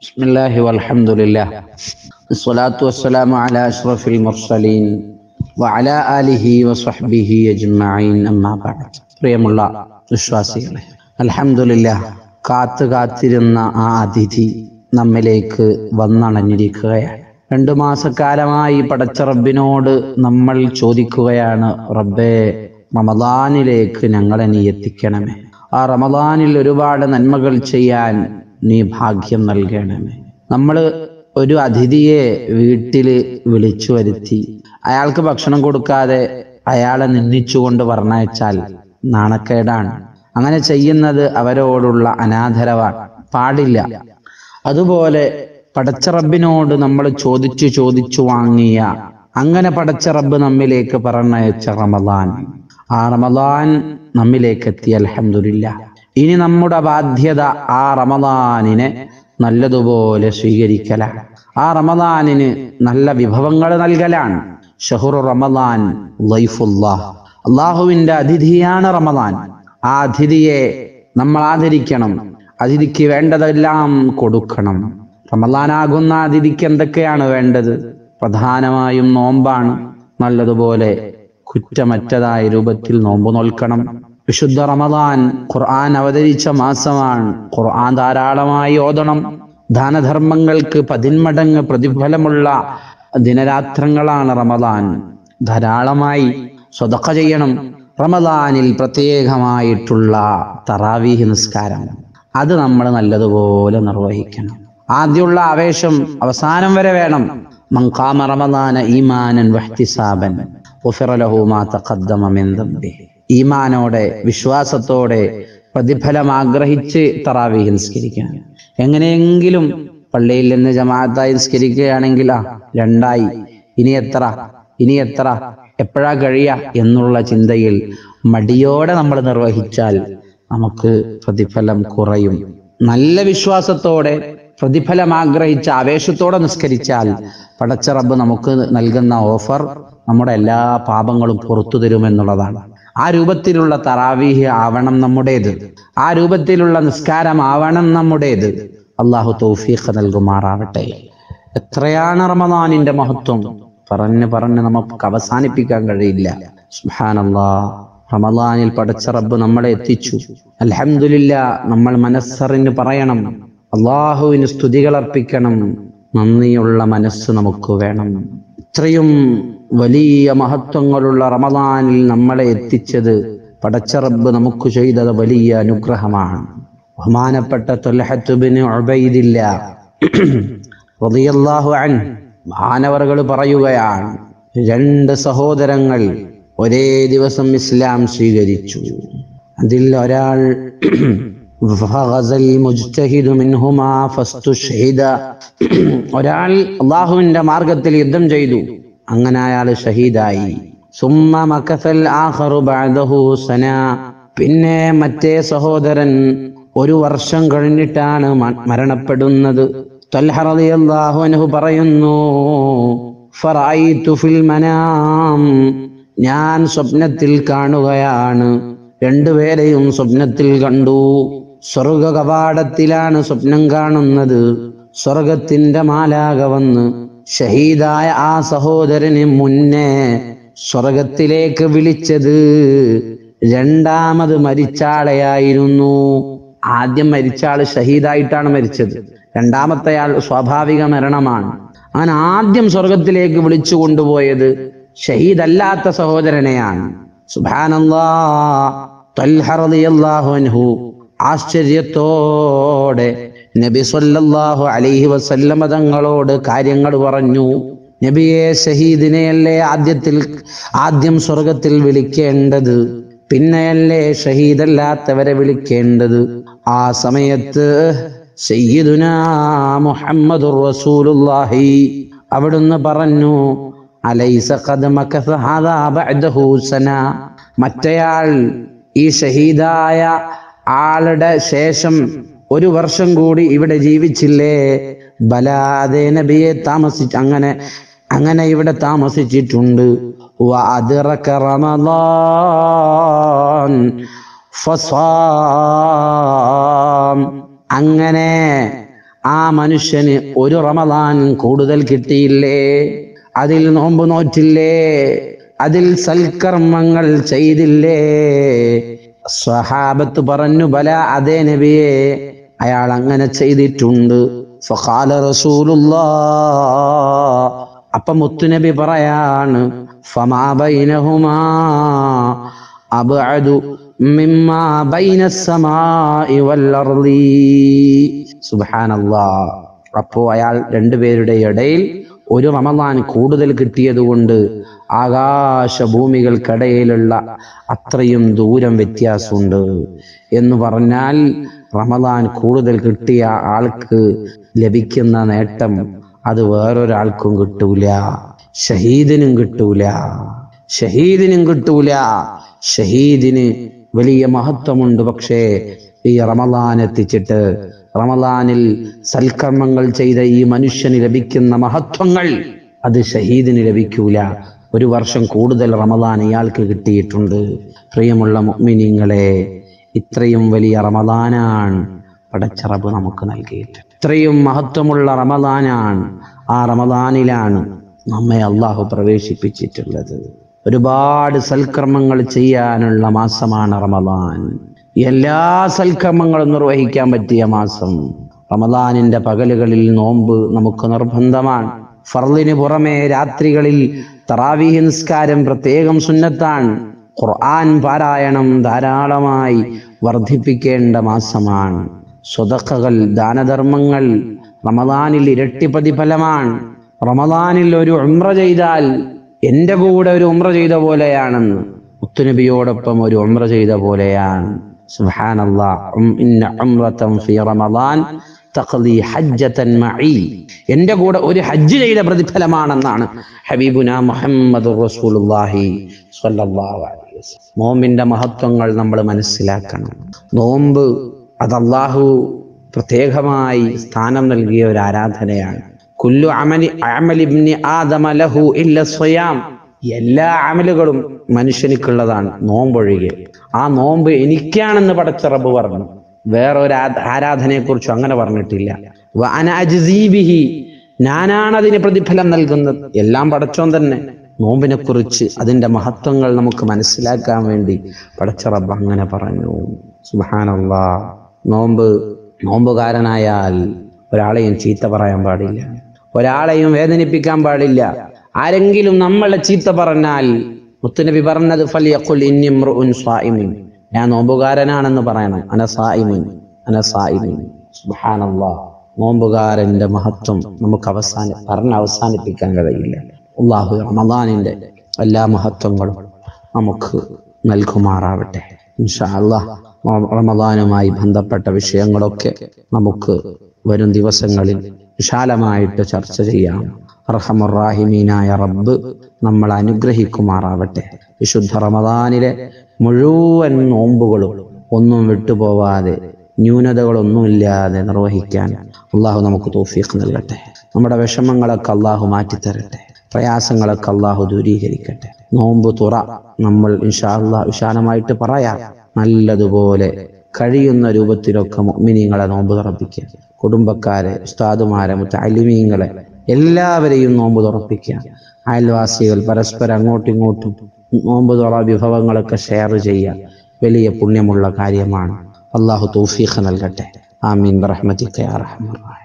بسم الله والحمد لله الصلاة والسلام على أشرف المرسلين وعلى آله وصحبه أجمعين أما بعد പ്രിയമുള്ള വിശ്വാസികളെ, അൽഹംദുലില്ലാഹ്, കാത്തിരുന്ന ആ അതിഥി നമ്മിലേക്ക് വന്നണഞ്ഞിരിക്കുകയാണ്. 2 മാസക്കാലമായി പടച്ച റബ്ബിനോട് നമ്മൾ ചോദിക്കുകയാണ്, റബ്ബേ, റമദാനിലേക്ക് ഞങ്ങളെ നീ എത്തിക്കണമേ. ആ റമദാനിൽ ഒരുപാട് നന്മകൾ ചെയ്യാൻ നീ ഭാഗ്യം നൽകണമേ. നമ്മൾ ഒരു അതിഥിയെ വീട്ടിൽ വിളിച്ചു വരുത്തി അയാൾക്ക് ഭക്ഷണം കൊടുക്കാതെ അയാളെ നിന്ദിച്ചുകൊണ്ട് പറഞ്ഞയച്ചാൽ നാണക്കേടാണ്. അങ്ങനെ ചെയ്യുന്നത് അവരോടുള്ള അനാദരവാണ്, പാടില്ല. അതുപോലെ പടച്ച റബ്ബിനോട് നമ്മൾ ചോദിച്ചു വാങ്ങിയ, അങ്ങനെ പടച്ച റബ്ബ് നമ്മിലേക്ക് പറഞ്ഞയച്ച റമദാൻ, ആ റമദാൻ നമ്മിലേക്ക് എത്തി. അൽഹംദുലില്ലാഹ്. ഇനി നമ്മുടെ ബാധ്യത ആ റമദാനിനെ നല്ലതുപോലെ സ്വീകരിക്കലാണ്. ആ റമദാനിന് നല്ല വിഭവങ്ങൾ നൽകലാണ്. ഷഹ്റു റമദാൻ ലൈഫുല്ലാഹ്, അള്ളാഹുവിന്റെ അതിഥിയാണ് റമദാൻ. ആ അതിഥിയെ നമ്മൾ ആദരിക്കണം, അതിഥിക്ക് വേണ്ടതെല്ലാം കൊടുക്കണം. റമദാനാകുന്ന അതിഥിക്ക് എന്തൊക്കെയാണ് വേണ്ടത്? പ്രധാനമായും നോമ്പാണ്. നല്ലതുപോലെ കുറ്റമറ്റതായ രൂപത്തിൽ നോമ്പ് നോൽക്കണം. വിശുദ്ധ റമദാൻ ഖുർആൻ അവതരിച്ച മാസമാണ്. ഖുർആൻ ധാരാളമായി ഓതണം. ദാനധർമ്മങ്ങൾക്ക് 10 മടങ്ങ് പ്രതിഫലമുള്ള ദിനരാത്രങ്ങളാണ് റമദാൻ. ധാരാളമായി സ്വതഖ ചെയ്യണം. റമദാനിൽ പ്രത്യേകമായിട്ടുള്ള തറാവീഹ് നിസ്കാരം, അത് നമ്മൾ നല്ലതുപോലെ നിർവഹിക്കണം. ആദ്യമുള്ള ആവേശം അവസാനം വരെ വേണം. മൻ ഖാമ റമദാന ഈമാനൻ വഹ്തിസാബൻ ഗുഫിറ ലഹു മാ തഖദ്ദമ മിൻ ദംബിഹി. ഈമാനോടെ, വിശ്വാസത്തോടെ, പ്രതിഫലം ആഗ്രഹിച്ച് തറാവീഹ് നിസ്കരിക്കണം. എങ്ങനെയെങ്കിലും പള്ളിയിൽ നിന്ന് ജമാഅത്തായി നിസ്കരിക്കുകയാണെങ്കിൽ 2ആയി, ഇനി എത്ര എപ്പോഴാ കഴിയാ എന്നുള്ള ചിന്തയിൽ മടിയോടെ നമ്മൾ നിർവഹിച്ചാൽ നമുക്ക് പ്രതിഫലം കുറയും. നല്ല വിശ്വാസത്തോടെ, പ്രതിഫലം ആഗ്രഹിച്ച ആവേശത്തോടെ നിസ്കരിച്ചാൽ പടച്ച റബ്ബ് നമുക്ക് നൽകുന്ന ഓഫർ നമ്മുടെ എല്ലാ പാപങ്ങളും പുറത്തു തരുമെന്നുള്ളതാണ്. ആ രൂപത്തിലുള്ള തറാവീഹ് ആവണം നമ്മുടേത്. ആ രൂപത്തിലുള്ള നിസ്കാരം ആവണം നമ്മുടേത്. അള്ളാഹു തൗഫീഖ് നൽകുമാറാവട്ടെ. എത്രയാണ് റമദാനിന്റെ മഹത്വം! പറഞ്ഞ് നമുക്ക് അവസാനിപ്പിക്കാൻ കഴിയില്ല. സുബ്ഹാനല്ലാഹ്, റമദാനിൽ പടച്ച റബ്ബ് നമ്മളെ എത്തിച്ചു. അൽഹംദുലില്ലാഹ്. നമ്മൾ മനസ്സറിഞ്ഞ് പറയണം, അള്ളാഹുവിന് സ്തുതികൾ അർപ്പിക്കണം. നന്ദിയുള്ള മനസ്സ് നമുക്ക് വേണം. ഇത്രയും വലിയ മഹത്വങ്ങളുള്ള റമദാനിൽ നമ്മളെ എത്തിച്ചത് പടച്ച റബ്ബ് നമുക്ക് ചെയ്തത് വലിയ അനുഗ്രഹമാണ്. ബഹുമാനപ്പെട്ട ത്വൽഹത്ത് ഇബ്നു ഉബൈദില്ലാഹ് റളിയല്ലാഹു അൻഹു മഹാനവറുകൾ പറയുകയാണ്, 2 സഹോദരങ്ങൾ ഒരേ ദിവസം ഇസ്ലാം സ്വീകരിച്ചു. അതിൽ ഒരാൾ ഒരാൾ അള്ളാഹുവിന്റെ മാർഗത്തിൽ യുദ്ധം ചെയ്തു, അങ്ങനെ അയാൾ ഷഹീദായി. പിന്നെ മറ്റേ സഹോദരൻ 1 വർഷം കഴിഞ്ഞിട്ടാണ് മരണപ്പെടുന്നത്. ത്വൽഹ റളിയല്ലാഹു അൻഹു പറയുന്നു, ഫറഅയ്തു ഫിൽ മനാം, ഞാൻ സ്വപ്നത്തിൽ കാണുകയാണ്. 2 പേരെയും സ്വപ്നത്തിൽ കണ്ടു. സ്വർഗ കവാടത്തിലാണ് സ്വപ്നം കാണുന്നത്. സ്വർഗത്തിന്റെ മാലാക വന്ന് ഷഹീദായ ആ സഹോദരന് മുന്നേ സ്വർഗത്തിലേക്ക് വിളിച്ചത് 2ാമത് മരിച്ചാളെയായിരുന്നു. ആദ്യം മരിച്ച ആള് ഷഹീദായിട്ടാണ് മരിച്ചത്. 2ാമത്തെ ആൾ സ്വാഭാവിക മരണമാണ്. അങ്ങനെ ആദ്യം സ്വർഗത്തിലേക്ക് വിളിച്ചു കൊണ്ടുപോയത് ഷഹീദല്ലാത്ത സഹോദരനെയാണ്. സുബ്ഹാനല്ലാഹ്. ത്വൽഹ റളിയല്ലാഹു അൻഹു ആശ്ചര്യത്തോടെ നബി സല്ലല്ലാഹു അലൈഹി വസല്ലമ തങ്ങളോട് കാര്യങ്ങൾ പറഞ്ഞു. നബിയെ, ഷഹീദിനെയല്ലേ ആദ്യം സ്വർഗത്തിൽ വിളിക്കേണ്ടത്, പിന്നെയല്ലേ ഷഹീദല്ലാത്തവരെ വിളിക്കേണ്ടത്? ആ സമയത്ത് സയ്യിദുനാ മുഹമ്മദുർ റസൂലുള്ളാഹി അവിടുന്ന് പറഞ്ഞു, അലൈസ ഖദ് മകസ ഹാദാ ബഅദഹു സന, മറ്റേയാൾ ഈ ഷഹീദായ ആളുടെ ശേഷം 1 വർഷം കൂടി ഇവിടെ ജീവിച്ചില്ലേ? ബലാദേ നബിയെ, അങ്ങനെ ഇവിടെ താമസിച്ചിട്ടുണ്ട്. വഅദ്റക റമളാൻ ഫസാം, അങ്ങനെ ആ മനുഷ്യന് ഒരു റമദാൻ കൂടുതൽ കിട്ടിയില്ലേ, അതിൽ നോമ്പ് നോറ്റില്ലേ, അതിൽ സൽക്കർമ്മങ്ങൾ ചെയ്തില്ലേ? സ്വഹാബത്ത് പറഞ്ഞു, ബല, അതേ നബിയെ, അയാൾ അങ്ങനെ ചെയ്തിട്ടുണ്ട്. ഫഖാല റസൂലുള്ളാഹ്, അപ്പം മുത്തുനബി പറയാണ്, ഫമാ ബൈനഹുമാ അബ്അദു മിമ്മാ ബൈനസ് സമാഇ വൽ അർളി. സുബ്ഹാനല്ലാഹ്. അപ്പോൾ അയാൾ രണ്ടുപേരുടെ ഇടയിൽ ഒരു റമദാൻ കൂടുതൽ കിട്ടിയതുകൊണ്ട് ആകാശഭൂമികൾക്കിടയിലുള്ള അത്രയും ദൂരം വ്യത്യാസമുണ്ട് എന്ന് പറഞ്ഞാൽ, റമദാൻ കൂടുതൽ കിട്ടിയ ആൾക്ക് ലഭിക്കുന്ന നേട്ടം അത് വേറൊരാൾക്കും കിട്ടൂല, ഷഹീദിനും കിട്ടൂല, ഷഹീദിനും കിട്ടൂല. ഷഹീദിന് വലിയ മഹത്വമുണ്ട്, പക്ഷേ ഈ റമദാൻ എത്തിച്ചിട്ട് റമദാനിൽ സൽക്കർമ്മങ്ങൾ ചെയ്ത ഈ മനുഷ്യന് ലഭിക്കുന്ന മഹത്വങ്ങൾ അത് ഷഹീദിന് ലഭിക്കൂല. ഒരു വർഷം കൂടുതൽ റമദാൻ ഇയാൾക്ക് കിട്ടിയിട്ടുണ്ട്. പ്രിയമുള്ള മുഅ്മിനീങ്ങളെ, ഇത്രയും വലിയ റമദാനാണ് പടച്ച റബ്ബ് നമുക്ക് നൽകിയിട്ട്, ഇത്രയും മഹത്വമുള്ള റമദാനാണ്. ആ റമദാനിലാണ് നമ്മെ അള്ളാഹു പ്രവേശിപ്പിച്ചിട്ടുള്ളത്. ഒരുപാട് സൽക്കർമ്മങ്ങൾ ചെയ്യാനുള്ള മാസമാണ് റമദാൻ. എല്ലാ സൽക്കർമ്മങ്ങളും നിർവഹിക്കാൻ പറ്റിയ മാസം. റമദാനിന്റെ പകലുകളിൽ നോമ്പ് നമുക്ക് നിർബന്ധമാണ്. ഫർളിന് പുറമെ രാത്രികളിൽ തറാവീഹ് നിസ്കാരം പ്രത്യേകം സുന്നത്താണ്. ഖുർആൻ പാരായണം ധാരാളമായി വർദ്ധിപ്പിക്കേണ്ട മാസമാണ്. സ്വതഖകൾ, ദാനധർമ്മങ്ങൾ റമദാനിൽ ഇരട്ടി പ്രതിഫലമാണ്. റമദാനിൽ ഒരു ഉംറ ചെയ്താൽ എന്റെ കൂടെ ഒരു ഉംറ ചെയ്ത പോലെയാണെന്ന്, മുത്തുനബിയോടൊപ്പം ഒരു ഉംറ ചെയ്ത പോലെയാണ്. സുബ്ഹാനല്ലാഹ്. ഇന്ന ഉംറതൻ ഫീ റമദാൻ തഖ്ദി ഹജ്ജതൻ മഈ. എന്റെ കൂടെ ഒരു ഹജ്ജ് ചെയ്ത പ്രതിഫലമാണെന്നാണ് ഹബീബുനാ മുഹമ്മദുർ റസൂലുള്ളാഹി സ്വല്ലല്ലാഹു അലൈഹി വസല്ലം. നോമ്പിന്റെ മഹത്വങ്ങൾ നമ്മൾ മനസ്സിലാക്കണം. നോമ്പ് അത് അല്ലാഹു പ്രത്യേകമായി സ്ഥാനം നൽകിയ ഒരു ആരാധനയാണ്. കുല്ലു അമലി ഇബ്നി ആദമ ലഹു ഇല്ല സ്വയാം. എല്ലാ അമലുകളും മനുഷ്യനിക്കുള്ളതാണ്, നോമ്പൊഴികെ. ആ നോമ്പ് എനിക്കാണെന്ന് പടച്ച റബ്ബ് പറഞ്ഞു. വേറൊരു ആരാധനയെ കുറിച്ചും അങ്ങനെ പറഞ്ഞിട്ടില്ല. വഅന അജ്സീ ബിഹി, ഞാനാണ് അതിന് പ്രതിഫലം നൽകുന്നത്. എല്ലാം പടച്ചോൻ തന്നെ. നോമ്പിനെ കുറിച്ച് അതിന്റെ മഹത്വങ്ങൾ നമുക്ക് മനസ്സിലാക്കാൻ വേണ്ടി പടച്ച റബ്ബ് അങ്ങനെ പറഞ്ഞു. സുബ്ഹാനല്ലാഹ്. നോമ്പുകാരനായാൽ ഒരാളെയും ചീത്ത പറയാൻ പാടില്ല, ഒരാളെയും വേദനിപ്പിക്കാൻ പാടില്ല. ആരെങ്കിലും നമ്മളെ ചീത്ത പറഞ്ഞാൽ മുത്തുനബി പറഞ്ഞത് ഫൽയഖുൽ ഇന്നി ഇംറുഉൻ സായിമുൻ, ഞാൻ നോമ്പുകാരനാണെന്ന് പറയണം. അന സായിമുൻ, അന സായിമുൻ. സുബ്ഹാനല്ലാഹ്. നോമ്പുകാരന്റെ മഹത്വം നമുക്ക് അവസാനിപ്പിക്കാൻ കഴിയില്ല. അല്ലാഹു റമദാനിന്റെ എല്ലാ മഹത്വങ്ങളും നമുക്ക് നൽകുമാറാവട്ടെ. ഇൻഷാ അല്ലാഹ് റമദാനുമായി ബന്ധപ്പെട്ട വിഷയങ്ങളൊക്കെ നമുക്ക് വരും ദിവസങ്ങളിൽ വിശാലമായിട്ട് ചർച്ച ചെയ്യാം. അർഹമർ റഹീമീനായ റബ്ബ് നമ്മളെ അനുഗ്രഹിക്കുമാറാവട്ടെ. വിശുദ്ധ റമദാനിലെ മുഴുവൻ നോമ്പുകളും ഒന്നും വിട്ടുപോവാതെ, ന്യൂനതകളൊന്നുമില്ലാതെ നിർവഹിക്കാൻ അള്ളാഹു നമുക്ക് തൗഫീഖ് നൽകട്ടെ. നമ്മുടെ വിഷമങ്ങളൊക്കെ അള്ളാഹു മാറ്റിത്തരട്ടെ, പ്രയാസങ്ങളൊക്കെ അള്ളാഹു ദൂരീകരിക്കട്ടെ. നോമ്പ് തുറ നമ്മൾ ഇൻഷാ അല്ലാഹ് വിശാലമായിട്ട് പറയാം. നല്ലതുപോലെ കഴിയുന്ന രൂപത്തിലൊക്കെ മുഅ്മിനീങ്ങളെ നോമ്പ് തുറപ്പിക്കുക. കുടുംബക്കാരെ, ഉസ്താദുമാരെ, മുതഅല്ലിമീങ്ങളെ എല്ലാവരെയും നോമ്പ് തുറപ്പിക്കുക. അയൽവാസികൾ പരസ്പരം അങ്ങോട്ടും ഇങ്ങോട്ടും നോമ്പ് തുറ വിഭവങ്ങളൊക്കെ ഷെയർ ചെയ്യുക. വലിയ പുണ്യമുള്ള കാര്യമാണ്. അല്ലാഹു തൗഫീഖ് നൽകട്ടെ. ആമീൻ ബിറഹ്മതിക യാ അർഹമർ റഹീം.